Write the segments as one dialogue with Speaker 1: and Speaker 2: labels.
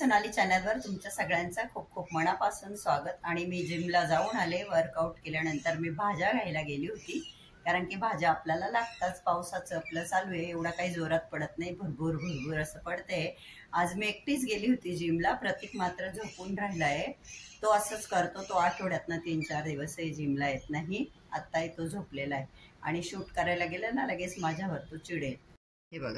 Speaker 1: सोनाली चॅनलवर तुमच्या सगळ्यांचं खूप खूप मनापासून स्वागत। आणि मी जिमला जाऊन आले। वर्कआउट केल्यानंतर मी भाज्या घ्यायला गेली होती, कारण की भाज्या आपल्याला लागतात। पावसाचं आपलं चालू आहे, एवढा काही जोरात पडत नाही, भरभूर भरभूर असं पडते। आज मी एकटीच गेली होती जिमला। प्रतीक मात्र झोपून राहिलाय, तो असंच करतो, तो आठवड्यातनं 3-4 दिवसही जिमला येत नाही। आत्ताही तो झोपलेला आहे आणि शूट करायला गेला ना लगेच माझ्यावर तो चिडेल। हे बघा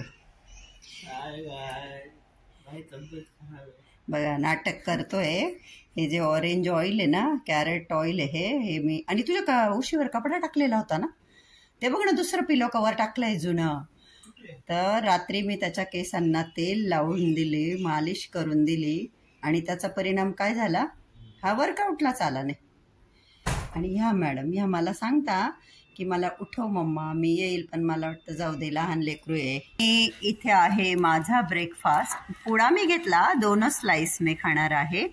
Speaker 1: बघा नाटक करतोय। हे जे ऑरेंज ऑइल आहे ना, कॅरेट ऑइल आहे हे मी, आणि तुझ्या का उशीवर कपडा टाकलेला होता ना, ते बघ ना दुसरं पिलो कवर टाकलंय जुनं। तर रात्री मी त्याच्या केसांना तेल लावून दिली, मालिश करून दिली, आणि त्याचा परिणाम काय झाला, हा वर्कआउटलाच आला नाही। आणि ह्या मॅडम ह्या मला सांगता की मला उठव मम्मा, मी येईल, पण मला वाटतं जाऊ दे, लहान लेकरू आहे। इथे आहे माझा ब्रेकफास्ट। पुडा मी घेतला, 2 स्लाइस मी खाणार आहे,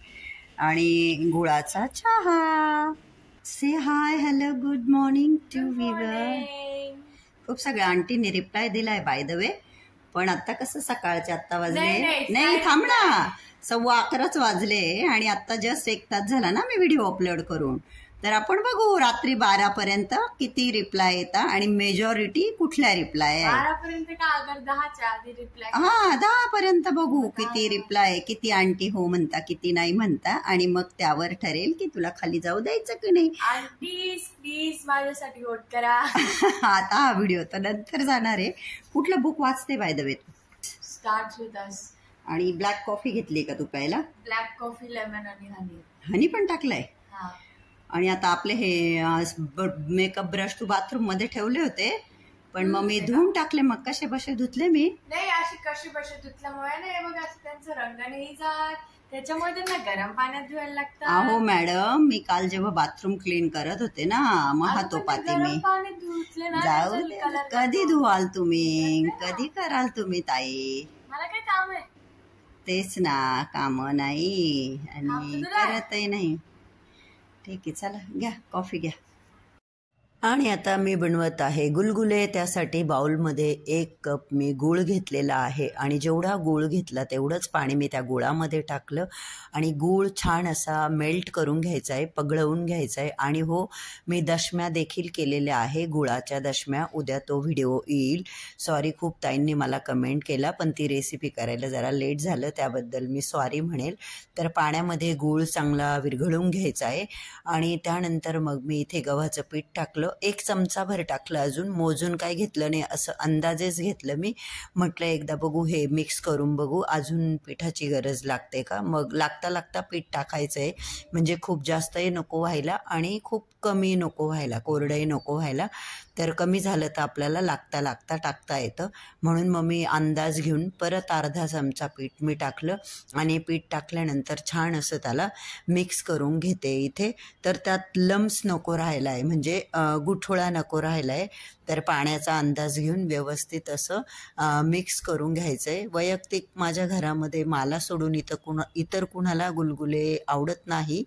Speaker 1: आणि गुळाचा चहा। Say hi, hello, good morning to viewer. खूप सगळ्या आंटीने रिप्लाय दिलाय बाय द वे, पण आता कसं सकाळचे आत्ता वाजले, नाही थांब ना, 11:15 वाजले, आणि आता जस्ट 1 तास झाला ना मी व्हिडिओ अपलोड करून। तर आपण बघू रात्री 12 पर्यंत किती रिप्लाय येतात, आणि मेजॉरिटी कुठल्या रिप्लाय आहे।
Speaker 2: 12 पर्यंत का, अगर 10च्या आधी रिप्लाय,
Speaker 1: हा 10 पर्यंत बघू किती रिप्लाय, किती आंटी हो म्हणता, किती नाही म्हणता, आणि मग त्यावर ठरेल की तुला खाली जाऊ द्यायचं की नाही।
Speaker 2: आंटी प्लीज माझ्यासाठी वोट करा।
Speaker 1: आता हा व्हिडिओ तर नंतर जाणार आहे। कुठलं बुक वाचते by the way?
Speaker 2: Starts with S.
Speaker 1: आणि ब्लॅक कॉफी घेतली का तू प्यायला?
Speaker 2: ब्लॅक कॉफी, लेमन आणि हनी।
Speaker 1: हनी पण टाकलंय? आणि आता आपले हे मेकअप ब्रश तू बाथरूम मध्ये ठेवले होते, पण मग मी धुवून टाकले। मग कसे बसे धुतले मी?
Speaker 2: नाही, अशी कशी बसे धुतल्यामुळे नाही, बघ असं त्यांचं रंग नाही जात, त्याच्यामुळे त्यांना गरम पाण्यात धुवायला लागतं।
Speaker 1: अहो मॅडम, मी काल जेव्हा बाथरूम क्लीन करत होते ना, मग हातोपाती मी जाऊ दे, कधी धुवाल तुम्ही, कधी कराल तुम्ही ताई?
Speaker 2: मला काय काम आहे? तेच
Speaker 1: ना, काम नाही आणि करतही नाही। ठीक आहे, चला घ्या कॉफी घ्या। आणि आता मी बनवत आहे गुलगुले। त्यासाठी बाउलमध्ये 1 कप मी गूळ घेतलेला आहे, आणि जेवढा गूळ घेतला तेवढंच पाणी मी त्या गुळामध्ये टाकलं, आणि गूळ छान असा मेल्ट करून घ्यायचा आहे, पगळवून घ्यायचा आहे। आणि हो, मी दशम्या देखील केलेल्या आहे, गुळाच्या दशम्या। उद्या तो व्हिडिओ येईल। सॉरी, खूप ताईंनी मला कमेंट केला, पण ती रेसिपी करायला जरा लेट झालं, त्याबद्दल मी सॉरी म्हणेल। तर पाण्यामध्ये गूळ चांगला विरघळून घ्यायचा आहे, आणि त्यानंतर मग मी इथे गव्हाचं पीठ टाकलं, 1 चमचाभर टाकलं, अजून मोजून काय घेतलं नाही, असं अंदाजेच घेतलं मी। म्हटलं एकदा बघू, हे मिक्स करून बघू, अजून पिठाची गरज लागते का। मग लागता पीठ टाकायचं आहे, म्हणजे खूप जास्तही नको व्हायला आणि खूप कमी नको व्हायला, कोरडंही नको व्हायला। तर कमी झालं तर आपल्याला लागता टाकता येतं, म्हणून मग मी अंदाज घेऊन परत अर्धा चमचा पीठ मी टाकलं, आणि पीठ टाकल्यानंतर छान असं त्याला मिक्स करून घेते इथे। तर त्यात लम्स नको राहायला आहे, म्हणजे गुठोळा नको राहिला आहे। तर पाण्याचा अंदाज घेऊन व्यवस्थित असं मिक्स करून घ्यायचं आहे। वैयक्तिक माझ्या घरामध्ये मला सोडून इतर कुणाला गुलगुले आवडत नाही,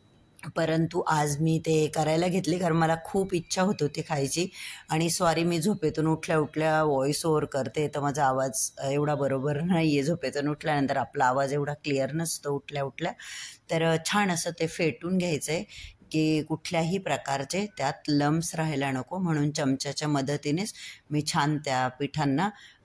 Speaker 1: परंतु आज मी ते करायला घेतले, कारण मला खूप इच्छा होत होती खायची। आणि सॉरी, मी झोपेतून उठल्या व्हॉइस ओव्हर करते, तर माझा आवाज एवढा बरोबर नाही आहे। झोपेतून उठल्यानंतर आपला आवाज एवढा क्लिअर नसतो उठल्या। तर छान असं ते फेटून घ्यायचं आहे की कुठल्याही प्रकारचे त्यात लम्स राहायला नको, म्हणून चमच्याच्या मदतीनेच मी छान त्या पिठांना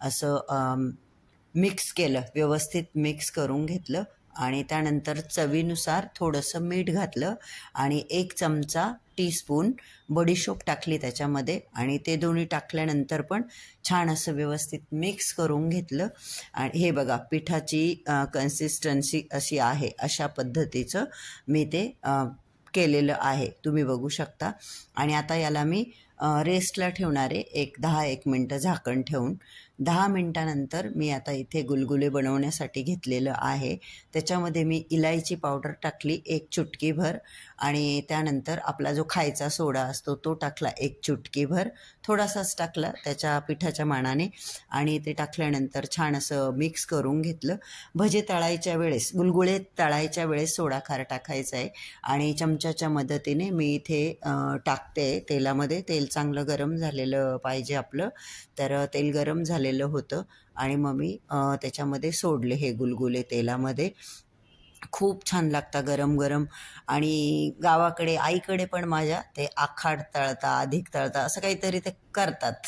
Speaker 1: असं मिक्स केलं, व्यवस्थित मिक्स करून घेतलं। आणि त्यानंतर चवीनुसार थोडंसं मीठ घातलं, आणि 1 चमचा टीस्पून बडीशोप टाकली त्याच्यामध्ये, आणि ते दोन्ही टाकल्यानंतर पण छान असं व्यवस्थित मिक्स करून घेतलं। आणि हे बघा, पिठाची कन्सिस्टन्सी अशी आहे, अशा पद्धतीचं मी ते केलेलं आहे, तुम्ही बघू शकता। आणि आता याला मी रेस्टला ठेवणार आहे 10-1 मिनटं झाकण ठेवून। 10 मिनटानंतर मी आता इथे गुलगुले बनवण्यासाठी घेतलेलं आहे, त्याच्यामध्ये मी इलायची पावडर टाकली 1 चुटकीभर, आणि त्यानंतर आपला जो खायचा सोडा असतो तो टाकला 1 चुटकीभर, थोडासाच टाकला त्याच्या पिठाच्या मानाने। आणि ते टाकल्यानंतर छान असं मिक्स करून घेतलं। भजे तळायच्या वेळेस, गुलगुले तळायच्या वेळेस सोडा खार टाकायचा आहे, आणि चमच्याच्या मदतीने मी इथे टाकते तेलामध्ये। तेल चांगलं गरम झालेलं पाहिजे आपलं। तर तेल गरम झालेलं होतं, आणि मग मी त्याच्यामध्ये सोडले हे गुलगुले तेलामध्ये, खूप छान लागतात गरम गरम. आणि गावाकडे आईकडे पण माझ्या ते आखाड तळता, अधिक तळता, असं काहीतरी ते करतात.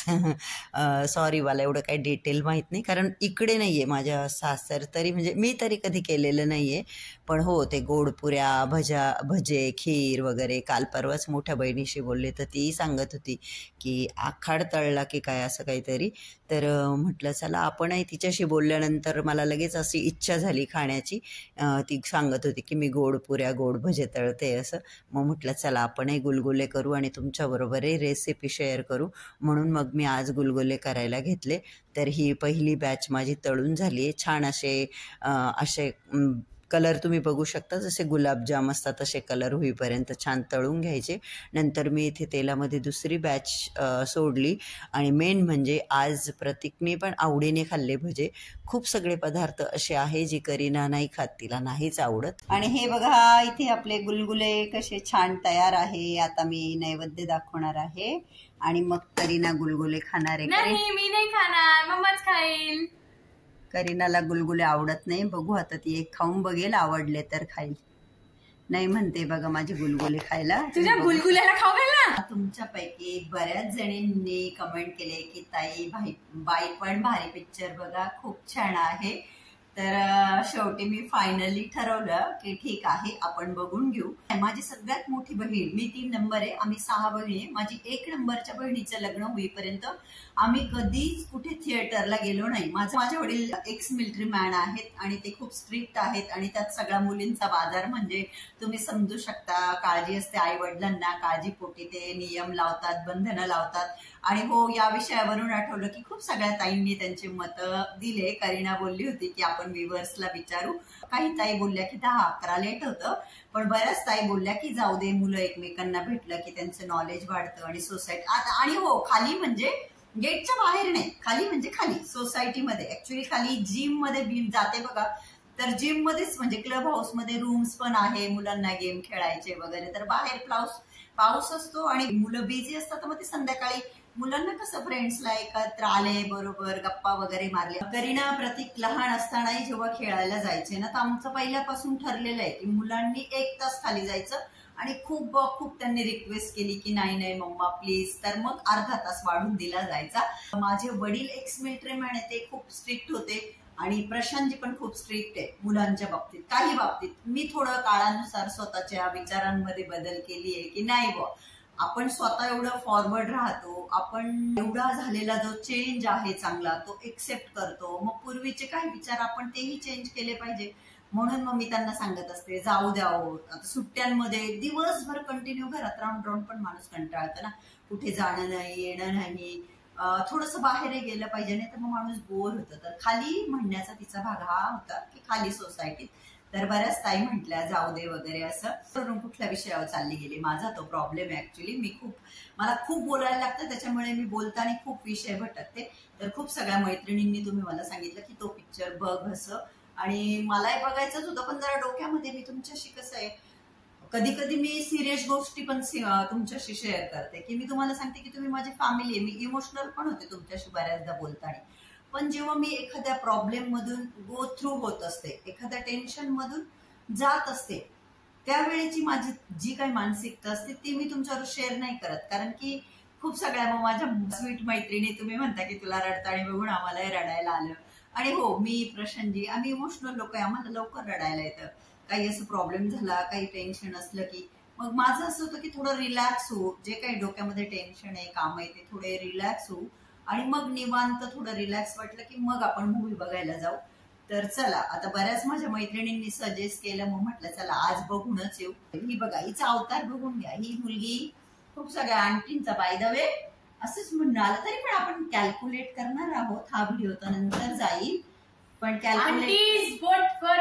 Speaker 1: सॉरी, मला एवढं काही डिटेल माहीत नाही, कारण इकडे नाही आहे माझ्या सासर तरी, म्हणजे मी तरी कधी केलेलं नाही आहे. पण हो, ते गोड पुऱ्या, भजे, खीर वगैरे. काल परवाच मोठ्या बहिणीशी बोलले तर ती सांगत होती की आखाड तळला की काय असं काहीतरी. तर म्हटलं चला आपणही, तिच्याशी बोलल्यानंतर मला लगेच अशी इच्छा झाली खाण्याची. ती सांगत होती की मी गोड पुऱ्या, गोड भजे तळते असं. मग म्हटलं चला आपणही गुलगुले करू आणि तुमच्याबरोबरही रेसिपी शेअर करू. म्हणून मग मी आज गुलगुले करायला घेतले. तर ही पहिली बॅच माझी तळून झाली आहे. छान असे कलर तुम्ही बघू शकता, जसे गुलाबजाम असतात तसे कलर होईपर्यंत छान तळून घ्यायचे. नंतर मी इथे तेलामध्ये दुसरी बॅच सोडली. आणि मेन म्हणजे आज प्रतीकने पण आवडीने खाल्ले भजे. खूप सगळे पदार्थ असे आहे जी करीना नाही खात, तिला नाहीच आवडत. आणि हे बघा इथे आपले गुलगुले कसे छान तयार आहे. आता मी नैवेद्य दाखवणार आहे आणि मग करीना गुलगुले खाणार आहे.
Speaker 2: नाही, मी नाही खाणार, मम्माच खाईल.
Speaker 1: करीनाला गुलगुले आवडत नाही. बघू आता ती एक खाऊन बघेल, आवडले तर खाईल. नाही म्हणते बघा माझे गुलगुले खायला.
Speaker 2: तुझ्या गुलगुल्याला खाऊ घाल ना.
Speaker 1: तुमच्यापैकी बऱ्याच जणींनी कमेंट केले की ताई बाई पण भारी पिक्चर बघा, खूप छान आहे. तर शेवटी मी फायनली ठरवलं की ठीक आहे आपण बघून घेऊ. माझी सगळ्यात मोठी बहीण, मी 3 नंबर आहे, आम्ही 6 बहिणी आहे. माझी 1 नंबरच्या बहिणीचं लग्न होईपर्यंत आम्ही कधीच कुठे थिएटरला गेलो नाही. माझे वडील एक्स मिलिटरी मॅन आहेत आणि ते खूप स्ट्रिक्ट आहेत. आणि त्यात सगळ्या मुलींचा बाजार म्हणजे तुम्ही समजू शकता. काळजी असते आई वडिलांना, काळजीपोटी ते नियम लावतात, बंधनं लावतात. आणि हो, या विषयावरून आठवलं की खूप सगळ्या ताईंनी त्यांचे मतं दिले. करीना बोलली होती की आपण व्ह्युअर्सला विचारू. काही ताई बोलल्या की 10-11 लेट होतं, पण बऱ्याच ताई बोलल्या की जाऊ दे, मुलं एकमेकांना भेटलं की त्यांचं नॉलेज वाढतं. आणि सोसायटी आणि हो, खाली म्हणजे गेटच्या बाहेर नाही, खाली म्हणजे खाली सोसायटीमध्ये. ऍक्च्युली खाली जिम मध्ये जाते बघा, तर जिम मध्येच म्हणजे क्लब हाऊस मध्ये रूम्स पण आहे मुलांना गेम खेळायचे वगैरे. तर बाहेर पाऊस असतो आणि मुलं बिझी असतात. मग ते संध्याकाळी मुलांना कसं फ्रेंड्सला एकत्र आले, बरोबर गप्पा वगैरे मारले. करीना प्रतीक लहान असतानाही जेव्हा खेळायला जायचे ना, तर आमचं पहिल्यापासून ठरलेलं आहे की मुलांनी 1 तास खाली जायचं. आणि खूप त्यांनी रिक्वेस्ट केली की नाही मम्मा प्लीज. तर मग अर्धा तास वाढून दिला जायचा. माझे वडील एक्स मिलिटरी मॅन आहे, ते खूप स्ट्रिक्ट होते. आणि प्रशांतजी पण खूप स्ट्रिक्ट आहे मुलांच्या बाबतीत. काही बाबतीत मी थोडं काळानुसार स्वतःच्या विचारांमध्ये बदल केली आहे की नाही बुवा, आपण स्वतः एवढं फॉरवर्ड राहतो, आपण एवढा झालेला जो चेंज आहे चांगला तो एक्सेप्ट करतो. मग पूर्वीचे काही विचार आपण तेही चेंज केले पाहिजे. म्हणून मग मी त्यांना सांगत असते जाऊ द्यावं. आता सुट्ट्यांमध्ये दिवसभर कंटिन्यू घरात राहून पण माणूस कंटाळतं ना, कुठे जाणं नाही, येणं नाही. थोडंसं बाहेर गेलं पाहिजे, नाही तर मग माणूस बोर होतं. तर खाली म्हणण्याचा तिचा भाग हा होता की खाली सोसायटीत. तर बऱ्याच ताई म्हटल्या जाऊ दे वगैरे असं. करून कुठल्या विषयावर चालली गेली, माझा तो प्रॉब्लेम आहे. ऍक्च्युली मला खूप बोलायला लागतं, त्याच्यामुळे मी बोलताना खूप विषय भटकते. तर खूप सगळ्या मैत्रिणींनी तुम्ही मला सांगितलं की तो पिक्चर बघ असं. आणि मलाही बघायचंच होतं, पण जरा डोक्यामध्ये मी तुमच्याशी कसं आहे, कधी कधी मी सिरियस गोष्टी पण तुमच्याशी शेअर करते. की मी तुम्हाला सांगते की तुम्ही माझी फॅमिली आहे. मी इमोशनल पण होते तुमच्याशी बऱ्याचदा बोलताना. पण जेव्हा मी एखाद्या प्रॉब्लेम मधून गो थ्रू होत असते, एखाद्या टेन्शन मधून जात असते, त्यावेळेची माझी जी काही मानसिकता असते ती मी तुमच्यावर शेअर नाही करत. कारण की खूप सगळ्या मग माझ्या स्वीट मैत्रिणी, तुम्ही म्हणता की तुला रडताना बघून आम्हालाही रडायला आलं. आणि हो, मी प्रशांतजी आम्ही इमोशनल लोक आहे, आम्हाला लवकर रडायला येतं. काही असं प्रॉब्लेम झाला, काही टेन्शन असलं की मग माझं असं होतं की थोडं रिलॅक्स होऊ. जे काही डोक्यामध्ये टेन्शन आहे, काम आहे, ते थोडे रिलॅक्स होऊ. आणि मग निवांत थोडं रिलॅक्स वाटलं की मग आपण मूवी बघायला जाऊ. तर चला, आता बऱ्याच माझ्या मैत्रिणींनी सजेस्ट केलं, मग म्हटलं चला आज बघूनच येऊ. ही बघा, हिचा अवतार बघून घ्या. ही मुलगी खूप सगळ्या आंटींचा बाय द वे असंच म्हणणं आलं, तरी पण आपण कॅल्क्युलेट करणार आहोत. हा व्हिडिओ तर नंतर जाईल, पण कॅल्क्युलेट
Speaker 2: फॉर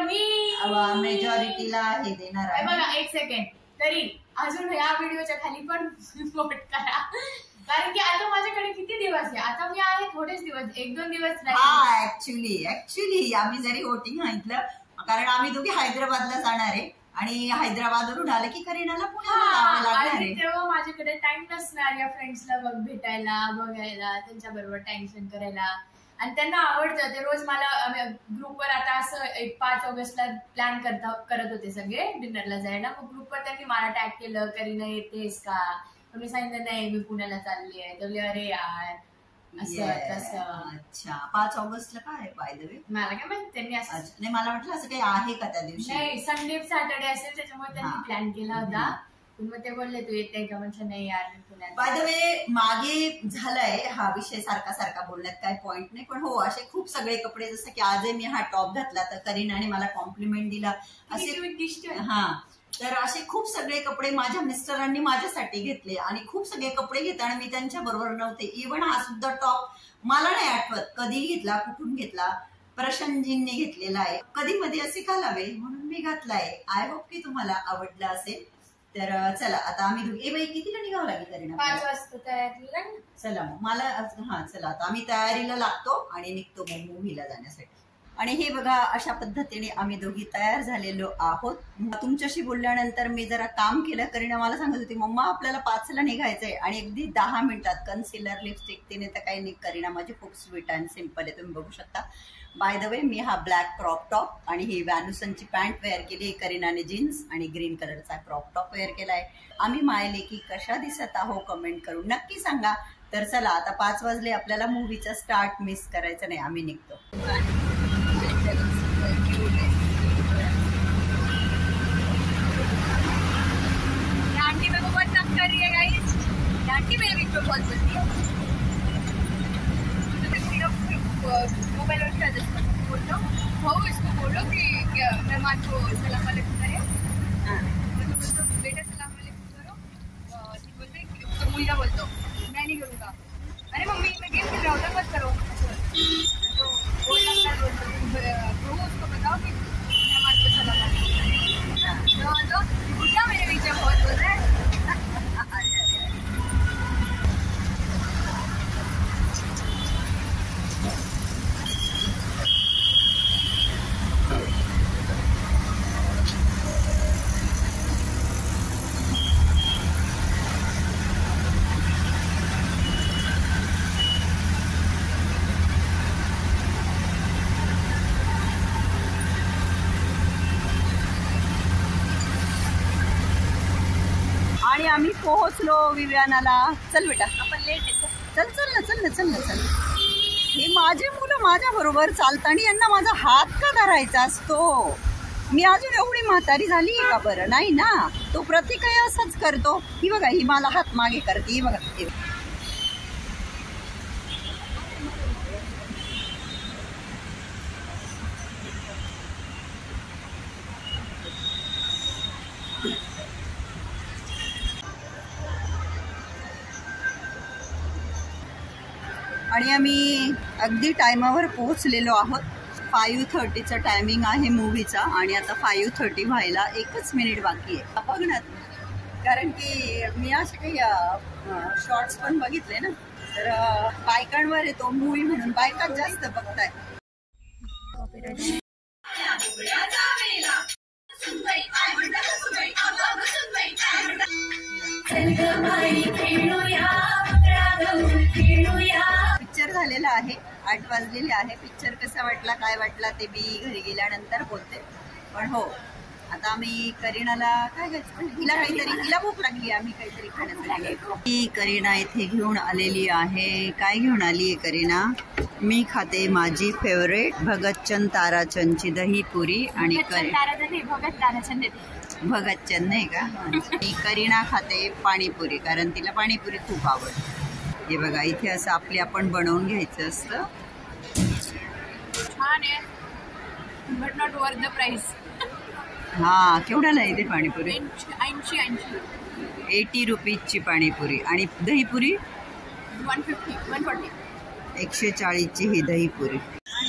Speaker 2: मी
Speaker 1: मेजॉरिटीला हे देणार आहे.
Speaker 2: बघा 1 सेकंड तरी अजून या व्हिडिओच्या खाली पण वोट करा. कारण की आता माझ्याकडे किती दिवस आहे, आता मी आहे थोडेच दिवस, 1-2 दिवस
Speaker 1: हा. ऍक्च्युली आम्ही जरी वोटिंग सांगितलं, कारण आम्ही दोघी हैदराबादला जाणार आहे आणि हैदराबादवरून आलं की करीनाला पुण्याला लागणार आहे.
Speaker 2: तेव्हा माझ्याकडे टाइम नसणार या फ्रेंड्सला भेटायला, बघायला, त्यांच्या बरोबर टाइम स्पेंड करायला. आणि त्यांना आवडतं ते. रोज मला ग्रुपवर आता असं 5 ऑगस्टला प्लॅन करत होते सगळे डिनरला जायला. मग ग्रुपवर त्यांनी मला टॅग केलं, करीना येतेस का? तर मी सांगितलं नाही, मी पुण्याला चालली आहे. तर अरे यार असं तसं.
Speaker 1: अच्छा, 5 ऑगस्टला काय बाय द वे?
Speaker 2: मला काय माहिती त्यांनी असं
Speaker 1: नाही, मला वाटलं असं काही आहे का त्या दिवशी.
Speaker 2: नाही, संडे सॅटर्डे असेल त्याच्यामुळे त्यांनी प्लॅन केला होता. मग ते बोलले तू येते का? म्हणजे नाही यार मी पुण्यात.
Speaker 1: बाय द वे मागे झालाय हा विषय सारखा बोलण्यात काय पॉइंट नाही, पण हो असे खूप सगळे कपडे, जसं की आजही मी हा टॉप घातला तर करीनाने मला कॉम्प्लिमेंट दिला असे. हा, तर असे खूप सगळे कपडे माझ्या मिस्टरांनी माझ्यासाठी घेतले आणि खूप सगळे कपडे घेताना मी त्यांच्या बरोबर नव्हते. इव्हन हा सुद्धा टॉप मला नाही आठवत कधी घेतला, कुठून घेतला. प्रशांतजींनी घेतलेला आहे. कधी मध्ये असे घालावे म्हणून मी घातलाय. आय होप की तुम्हाला आवडलं असेल. तर चला आता आम्ही बाई कितीला निघावं लागेल करीना?
Speaker 2: 5 वाजता तयारीला.
Speaker 1: चला मग मला चला आता आम्ही तयारीला लागतो आणि निघतो मग मूव्हीला जाण्यासाठी. आणि हे बघा अशा पद्धतीने आम्ही दोघी तयार झालेलो आहोत. तुमच्याशी बोलल्यानंतर मी जरा काम केलं. करीना मला सांगत होती मम्मा आपल्याला 5ला निघायचंय आणि अगदी 10 मिनिटात कन्सिलर लिपस्टिक तिने तर काही नाही. करीना माझी खूप स्वीट अँड सिम्पल आहे, तुम्ही बघू शकता. बाय द वे मी हा ब्लॅक क्रॉप टॉप आणि ही व्हॅनुसनची पॅन्ट वेअर केली. करीनाने जीन्स आणि ग्रीन कलरचा क्रॉप टॉप वेअर केलाय. आम्ही मायले की कशा दिसत आहो कमेंट करून नक्की सांगा. तर चला आता 5 वाजले, आपल्याला मूव्हीचा स्टार्ट मिस करायचं नाही, आम्ही निघतो.
Speaker 2: आंटी मेरे को बहुत तंग कर रही है गाइस. आंटी मेरे बीच में बहुत बोलती है. मोबाइल और क्या बोलता हूँ इसको बोलो कि मेहमान को सलाम वालेकुम करे. मतलब बेटा सलाम वालेकुम करो. बोलते तो मुलगा बोलतो मैं नहीं करूँगा. अरे मम्मी मैं गेम खेल रहा हूँ मत करो. तो उसको बताओ कि मेहमान को सलाम वालेकुम करे. तो बुढ़ा मेरे बीच में बहुत बोल रहा है.
Speaker 1: आणि आम्ही पोहोचलो विव्यानाला. चल बेटा
Speaker 2: आपण लेट आहे.
Speaker 1: चल. हे माझे मुलं माझ्या बरोबर चालताना यांना माझा हात का धरायचा असतो? मी अजून एवढी म्हातारी झाली का बरं? नाही ना. तो प्रतीकही असंच करतो. ही बघा, ही मला हात मागे करते. ही बघा. आणि आम्ही अगदी टायमावर पोहोचलेलो आहोत. 5:30चं टायमिंग आहे मूव्हीचा आणि आता 5:30 व्हायला 1 मिनिट बाकी आहे. बघणार, कारण की मी असे काही शॉर्ट्स पण बघितले ना, तर बायकांवर येतो मूव्ही म्हणून बायकाच जास्त बघताय. पिक्चर झालेला आहे. 8 वाजलेले आहे. पिक्चर कसा वाटला, काय वाटला ते मी घरी गेल्यानंतर बोलते. पण हो, आता आम्ही करीनाला काय घ्यायचं, हिला भूक लागली, आम्ही काहीतरी खाण्यासाठी. करीना इथे घेऊन आलेली आहे. काय घेऊन आली आहे करीना? मी खाते माझी फेवरेट भगतचंद ताराचंदची दही पुरी आणि भगतचंद नाही का. आणि करीना खाते पाणीपुरी, कारण तिला पाणीपुरी खूप आवडते. हे बघा, इथे असं आपण बनवून घ्यायचं असतं.
Speaker 2: छान आहे, but not worth the price.
Speaker 1: हा, केवढ्याला आहे ते पाणीपुरी?
Speaker 2: 80
Speaker 1: रुपीजची पाणीपुरी आणि दहीपुरी
Speaker 2: 140.
Speaker 1: 140ची ही दहीपुरी.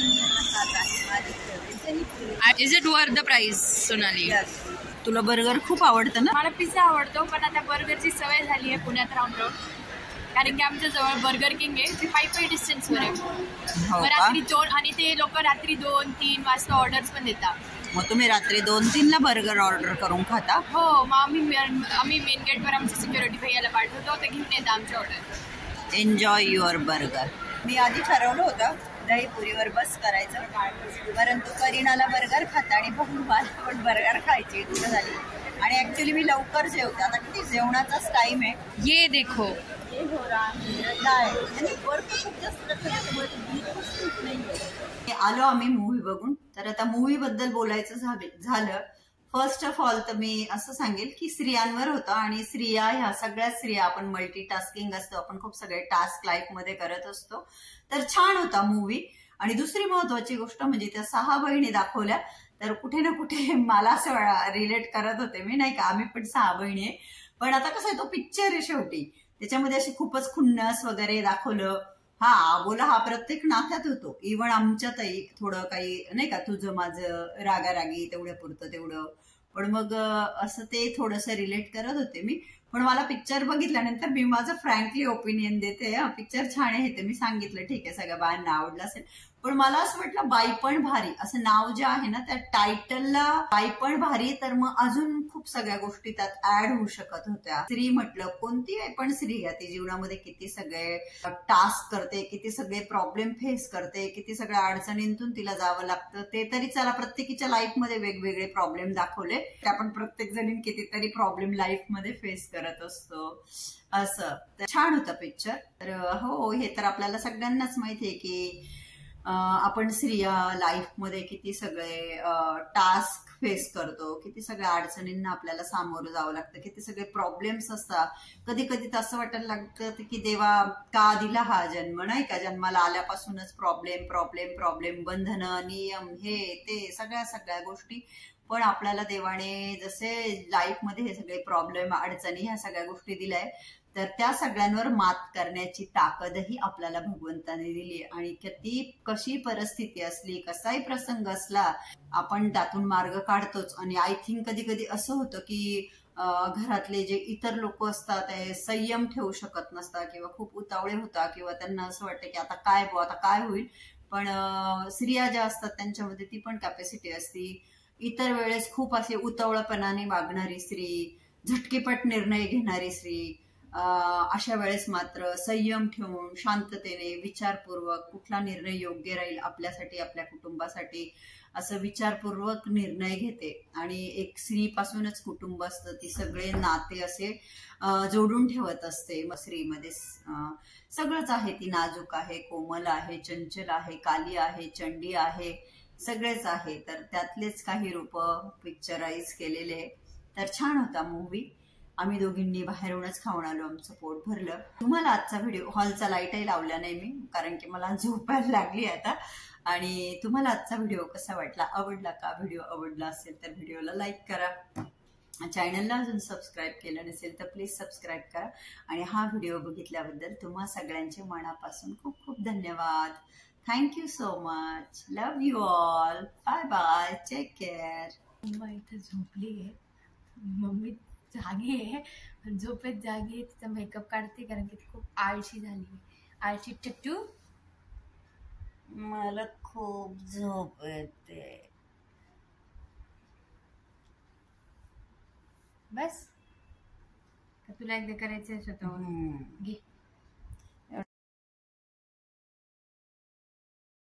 Speaker 2: Is it worth the price Sonali?
Speaker 1: तुला बर्गर खूप आवडतं ना?
Speaker 2: मला पिझ्झा आवडतो, पण आता बर्गरची सवय झाली आहे पुण्यात राहून, कारण की आमच्या जवळ बर्गर किंग आहे. ते 5 डिस्टन्सवर आहे. रात्री 2 आणि ते लोक रात्री 2-3 वाजता ऑर्डर्स पण देतात.
Speaker 1: मग तुम्ही रात्री 2-3ला बर्गर ऑर्डर करून खाता?
Speaker 2: हो, मग आम्ही मेन गेटवर आमच्या सिक्युरिटी भैयाला पाठवतो, ते घेऊन येतात आमच्या ऑर्डर.
Speaker 1: Enjoy your burger. मी आधी ठरवलं होतं दहीपुरीवर बस करायचं, परंतु करीनाला बर्गर खाता आणि बघून मला पण बर्गर खायची इच्छा झाली. आणि ऍक्च्युली मी लवकर जेवते. आता किती जेवणाचाच टाइम आहे.
Speaker 2: ये देखो
Speaker 1: आलो आम्ही मूवी बघून. तर आता मूवी बद्दल बोलायचं झालं, फर्स्ट ऑफ ऑल तर मी असं सांगेल की स्त्रियांवर होतं. आणि स्त्रिया ह्या सगळ्या स्त्रिया आपण मल्टीटास्किंग असतो, आपण खूप सगळे टास्क लाईफ मध्ये करत असतो. तर छान होता मूवी. आणि दुसरी महत्वाची गोष्ट म्हणजे त्या 6 बहिणी दाखवल्या, तर कुठे ना कुठे मला असं रिलेट करत होते मी, नाही का, आम्ही पण 6 बहिणी आहे. पण आता कसं आहे, तो पिक्चर आहे शेवटी, त्याच्यामध्ये अशी खूपच खुन्नस वगैरे दाखवलं. हा बोला, हा प्रत्येक नात्यात होतो. इव्हन आमच्यातही थोडं काही, नाही का, तुझं माझं रागारागी तेवढ्या पुरतं तेवढं. पण मग असं ते थोडंसं रिलेट करत होते मी. पण मला पिक्चर बघितल्यानंतर मी माझं फ्रँकली ओपिनियन देते. पिक्चर छान आहे ते मी सांगितलं, ठीक आहे, सगळ्या बायांना आवडलं असेल. पण मला असं वाटलं बाई पण भारी असं नाव जे आहे ना, त्या टायटलला बाई पण भारी, तर मग अजून खूप सगळ्या गोष्टी त्यात ऍड होऊ शकत होत्या. स्त्री म्हटलं, कोणती पण स्त्री आहे, ती जीवनामध्ये किती सगळे टास्क करते, किती सगळे प्रॉब्लेम फेस करते, किती सगळ्या अडचणींतून तिला जावं लागतं. ते तरी चला, प्रत्येकीच्या लाईफमध्ये वेगवेगळे प्रॉब्लेम दाखवले. आपण प्रत्येक जणी कितीतरी प्रॉब्लेम लाईफमध्ये फेस करत असतो. असं तर छान होतं पिक्चर. तर हो, हे तर आपल्याला सगळ्यांनाच माहिती आहे की आपण स्त्रिया लाईफमध्ये किती सगळे टास्क फेस करतो, किती सगळ्या अडचणींना आपल्याला सामोरं जावं लागतं, किती सगळे प्रॉब्लेम्स असतात. कधी कधी तर असं वाटायला लागतं की देवा का दिला हा जन्म, नाही का, जन्माला आल्यापासूनच प्रॉब्लेम प्रॉब्लेम प्रॉब्लेम, बंधनं, नियम, हे ते सगळ्या गोष्टी. पण आपल्याला देवाने जसे लाईफमध्ये हे सगळे प्रॉब्लेम, अडचणी, ह्या सगळ्या गोष्टी दिल्याय, तर त्या सगळ्यांवर मात करण्याची ताकदही आपल्याला भगवंताने दिली. आणि कशी परिस्थिती असली, कसाही प्रसंग असला, आपण त्यातून मार्ग काढतोच. आणि आय थिंक कधी कधी असं होतं की घरातले जे इतर लोक असतात ते संयम ठेवू शकत नसतात, किंवा खूप उतावळे होतात, किंवा त्यांना असं वाटतं की आता काय होईल. पण स्त्रिया ज्या असतात त्यांच्यामध्ये ती पण कॅपॅसिटी असती. इतर वेळेस खूप असे उतावळपणाने वागणारी स्त्री, झटकेपट निर्णय घेणारी स्त्री, अशा वेळेस मात्र संयम ठेवून शांततेने विचारपूर्वक कुठला निर्णय योग्य राहील आपल्यासाठी, आपल्या कुटुंबासाठी, असं विचारपूर्वक निर्णय घेते. आणि एक स्त्रीपासूनच कुटुंब असतं, ती सगळे नाते असे जोडून ठेवत असते. मग स्त्रीमध्ये सगळंच आहे, ती नाजूक आहे, कोमल आहे, चंचल आहे, काली आहे, चंडी आहे, सगळेच आहे. तर त्यातलेच काही रूप पिक्चराइज केलेले. तर छान होता मूवी. आम्ही दोघींनी बाहेरूनच खाऊन आलो, आमचं पोट भरलं. तुम्हाला आजचा व्हिडिओ, हॉलचा लाईटही लावला नाही मी, कारण की मला झोपायला लागली आता. आणि तुम्हाला आजचा व्हिडिओ कसा वाटला, आवडला का? व्हिडिओ आवडला असेल तर व्हिडिओला लाईक करा. चॅनलला अजून सबस्क्राईब केलं नसेल तर प्लीज सबस्क्राईब करा. आणि हा व्हिडिओ बघितल्याबद्दल तुम्हा सगळ्यांचे मनापासून खूप खूप धन्यवाद. Thank you so much. Love you all. Bye bye. Take care.
Speaker 2: Mamma इथं झोपली आहे. मम्मी जागी आहे, झोपेत जागी आहे. तिचा मेकअप काढते कारण की ती खूप आळशी झाली. आळशी टट्टू.
Speaker 1: मला खूप झोप येते.
Speaker 2: बस तुला एकदा करायचं स्वतःहून घे.